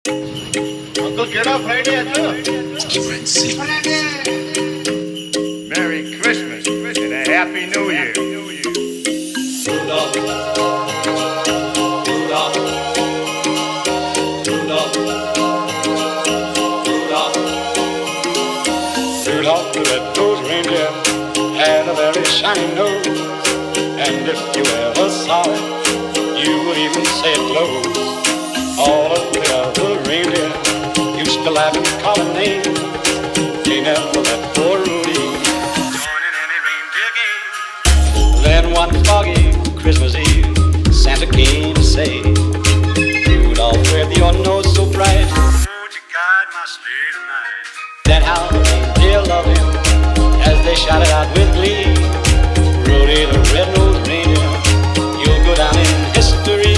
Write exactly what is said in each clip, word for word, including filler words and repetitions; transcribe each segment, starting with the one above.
Uncle, get up Friday after. Merry Christmas and a Happy New Year. Rudolph, Rudolph, Rudolph, Rudolph. Rudolph the red-nosed reindeer had a very shiny nose, and if you ever saw it, you would even say it glows. All of the other reindeer used to laugh and call him names. They never let poor Rudy join in any reindeer game. Then one foggy Christmas Eve, Santa came to say, Rudolph, with your nose so bright, won't you guide my sleigh tonight? Then how the reindeer loved him as they shouted out with glee, Rudy the red-nosed reindeer, you'll go down in history.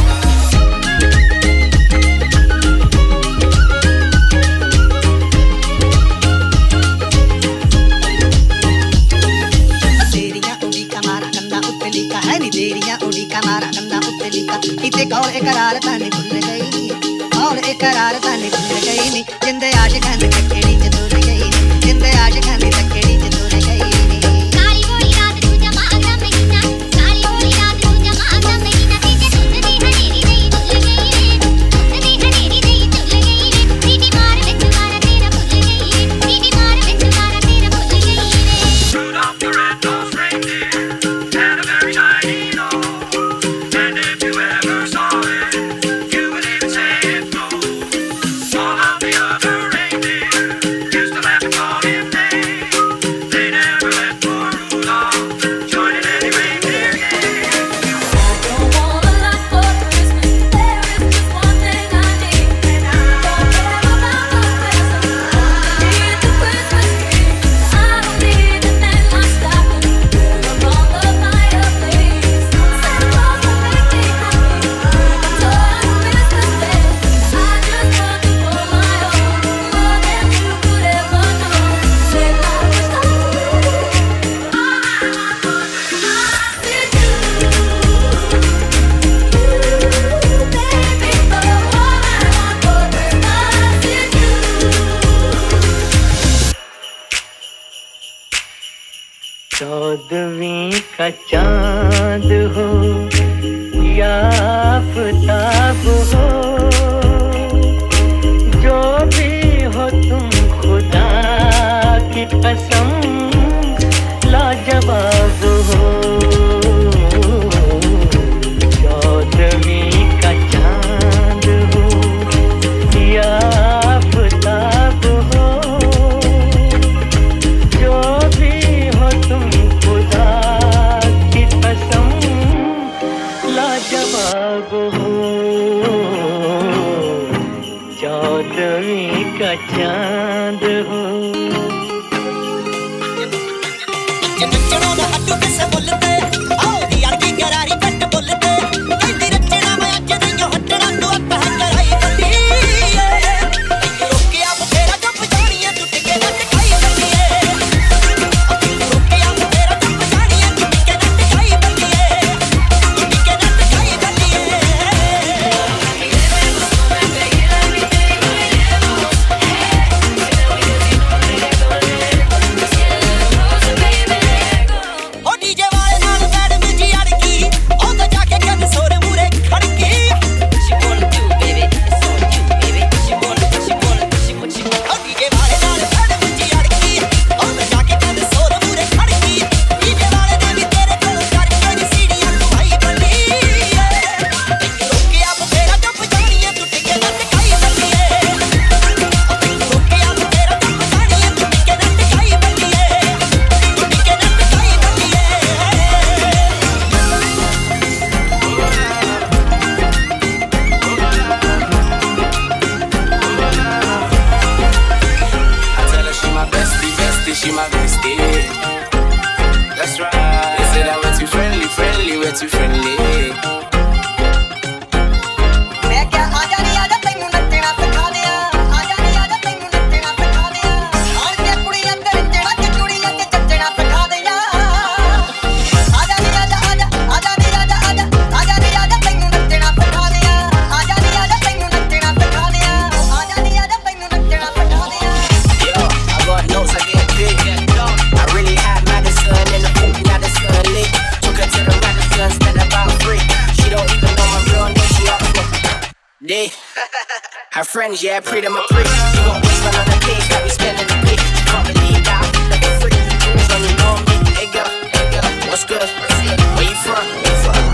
तेरियां उड़ी का मारा कंधा उत्ते लिखा इते कौल इकरार ताने भूल गई नी कौल इकरार ताने भूल गई नी जिंदे आशिकां दी तकेड़ी च तुर गई नी जिंदे आशिकां दी तकेड़ी च तुर गई नी काली बोली रात तू जमा अगला महीना काली बोली रात तू जमा अगला महीना तेरे दुध दी हनेरी दई भूल गई रे दुध दी हनेरी दई भूल गई रे सीटी मार विच मारा तेरा भूल गई रे सीटी मार विच मारा तेरा भूल गई रे Rudolph the red-nosed reindeer had a very shiny nose, and if you ever saw it, you would even say it glows. All of the other reindeer used to laugh and call him names. They never let poor Rudolph join in any reindeer game. I don't want a lot for Christmas. There is just one thing I need, and I don't care about the presents. I need the Christmas tree. I don't need to hang my stocking around the fireplace. Santa Claus will make me happy. So on Christmas Day, I just want to hold my own more than you could ever know. Say I wish I could. All I want for Christmas is you, you, baby. But all I want for Christmas is you. चौदहवीं का चांद हो या आफताब हो, जो भी हो तुम खुदा की कसम लाजवाब हो। चौदहवीं का चांद हो या आफताब हो, जो भी हो तुम खुदा की कसम लाजवाब हो। चौदहवीं का चांद हो। नचणों दा हट्टू किसे बोलते आओ दी यार की करारी कट बोलते कहंदी रचना मैं अज नहीं हटना तू आप कराई बंदी रोके आ तेरा चुप जानिया टूट के नट खाई बंदी रोके आ तेरा चुप जानिया टूट के नट खाई बंदी टूट के नट खाई बंदी ओ डीजे वाले नाल मैडम जी अड़की ओ तो जाके कन सोर मूरे खड़की she wanna do baby it's all you baby she wanna she wanna she what she want ओ डीजे वाले नाल मैडम जी अड़की ओ तो जाके कन सोर मूरे खड़की डीजे वाले ने भी तेरे कोल करके जी सीढ़ियां लुभाई बंदी रोके आप तेरा चुप जानिया टूट के नट खाई बंदी रोके आप तेरा चुप जानिया टूट के नट खाई बंदी टूट के नट खाई बंदी I tell her she my bestie, bestie, she my bestie. That's right. They say that we're too friendly, friendly, we're too friendly. मैं क्या आजा नी आजा तैनू नचना सिखा दिया आजा नी आजा तैनू नचना सिखा दिया आन के कुड़ियां ते नचना ते कुड़ियां ते चचना सिखा दिया आजा नी आजा आजा आजा नी आजा आजा आजा नी आजा तैनू नचना सिखा दिया आजा नी आजा तैनू नचना सिखा दिया Her friends, yeah, pretty them a prick. You gon' waste one on the cake, got me spending the pay. Can't believe that, like a freak. When you know me, hey girl, hey girl, what's good? Where you from? Where you from?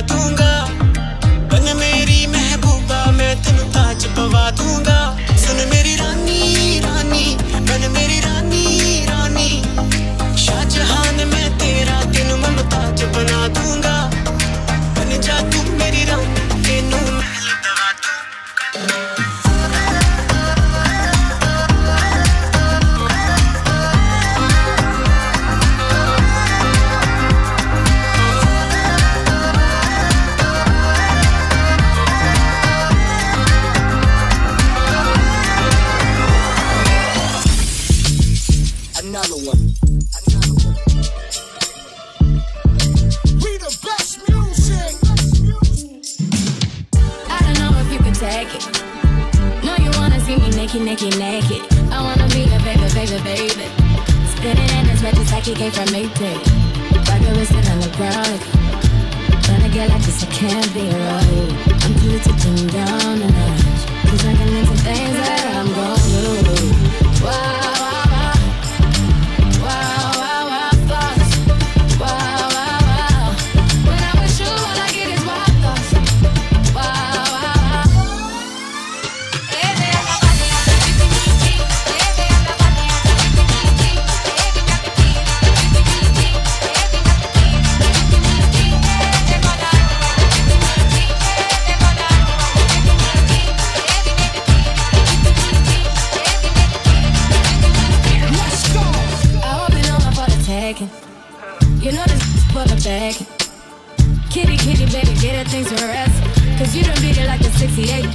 दूंगा बन मेरी महबूबा मैं तेनू ताज पवा दूंगा सुन मेरी रानी रानी बन मेरी रानी रानी शाहजहान मैं तेरा तेनू मुमताज बना दूंगा बन जा तू मेरी रानी तेनू महल दवा दूंगा Another one. Another one. We the best music. I don't know if you can take it. No, you wanna see me naked, naked, naked. I wanna be a baby, baby, baby. Spinning in this red just like it came from Maytag. Rocket was sitting on the ground. Tryna get like this, I can't be right. I'm too touching down a notch. Cause I can into things that I'm gon' do. Wow, wow, wow. Wow, wow, wow, thoughts. Wow, wow, wow. When I'm with you, all I get is wild thoughts. Wow, wow, wow. You know this for the bag. Kitty, kitty, baby, get her things to rest. Cause you done beat it like a sixty-eight.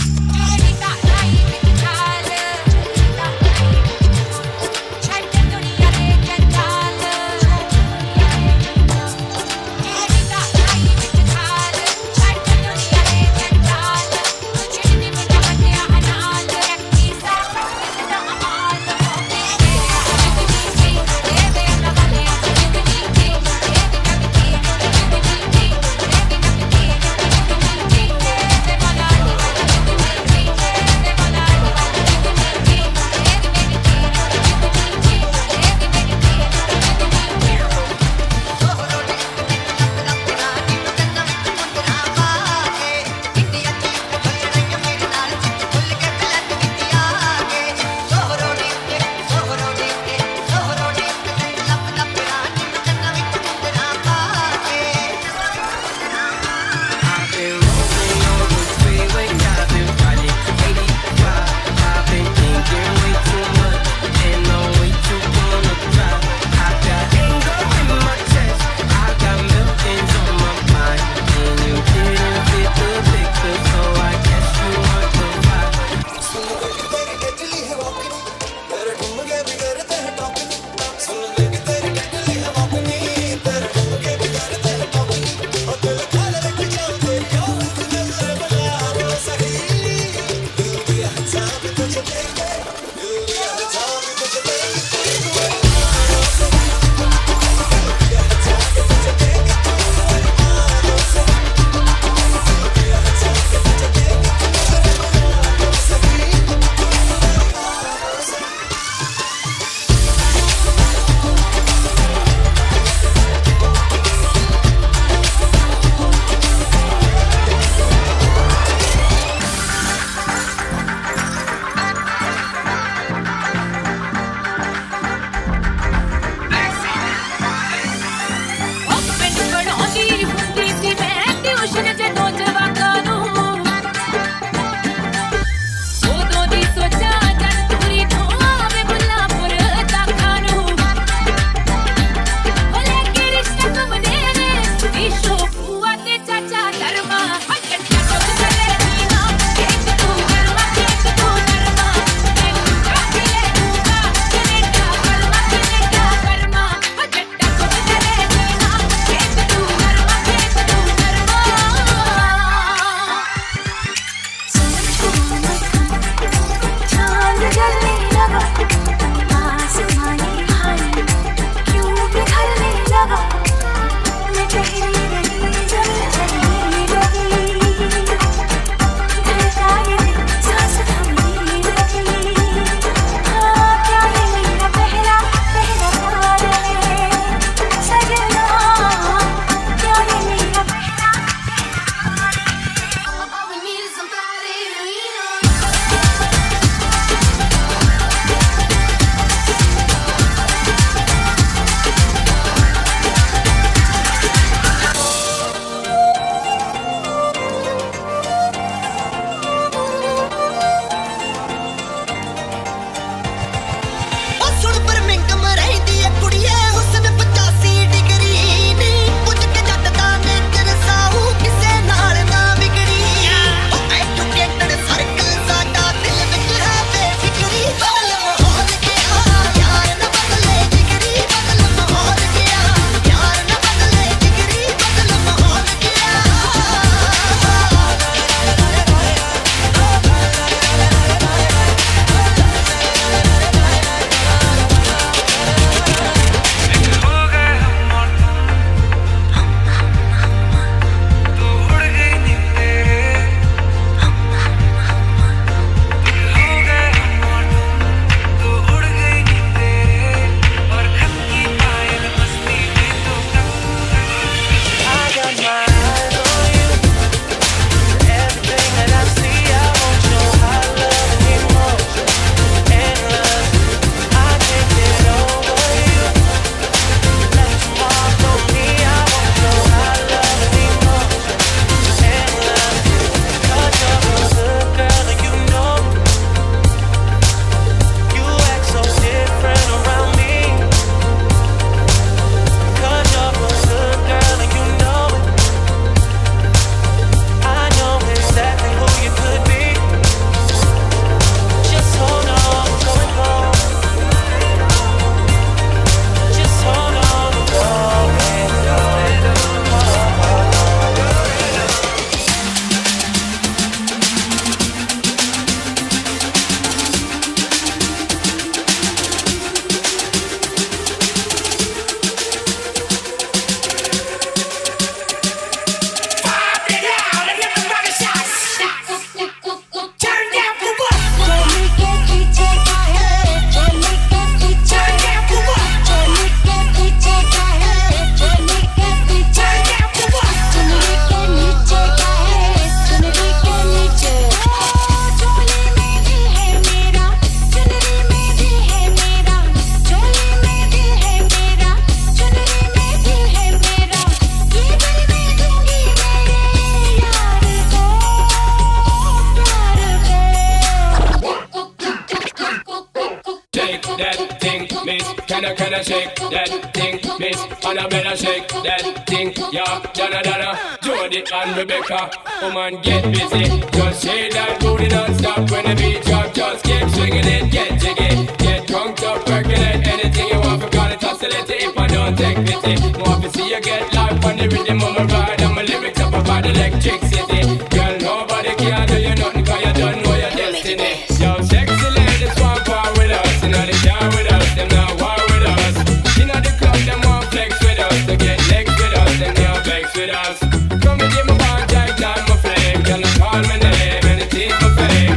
thing, miss. Can I, can I shake that thing, miss? And I better shake that thing, yeah. Donna, Donna, Jody and Rebecca, woman get busy. Just shake that booty non-stop when the beat drop. Just keep swinging it, get jiggy, get drunk up, percolate anything you want. Forgot it, oscillate if I don't take pity. Want to see you get life on the rhythm of my ride. And my lyrics up about electricity. Girl, nobody can do you nothing, cause you don't know your destiny. Yo, sexy ladies want part with us. You know they share with us, them not war with us. You know the club, them want flex with us. They get legs with us, them not vex with us. Come and give me one tight time, my flame. Girl, call my name and it is my fame.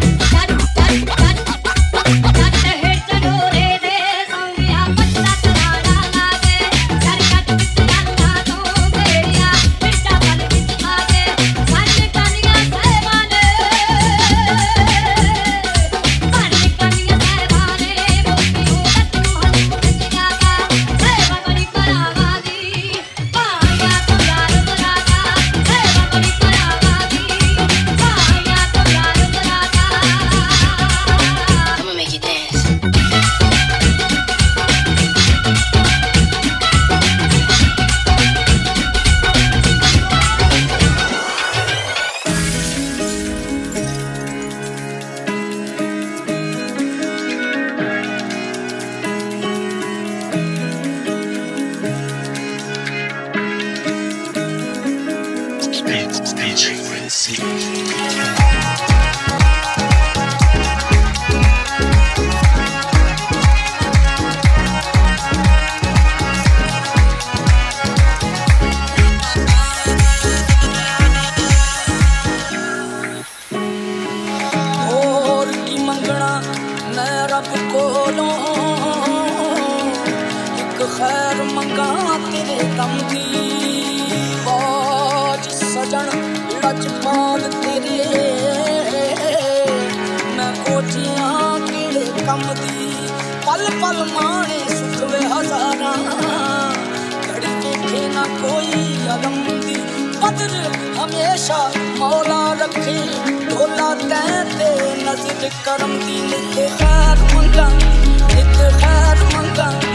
हमेशा मौला रखे ढोला तैते नजर करम दी नित खैर मंगा नित खैर मंगा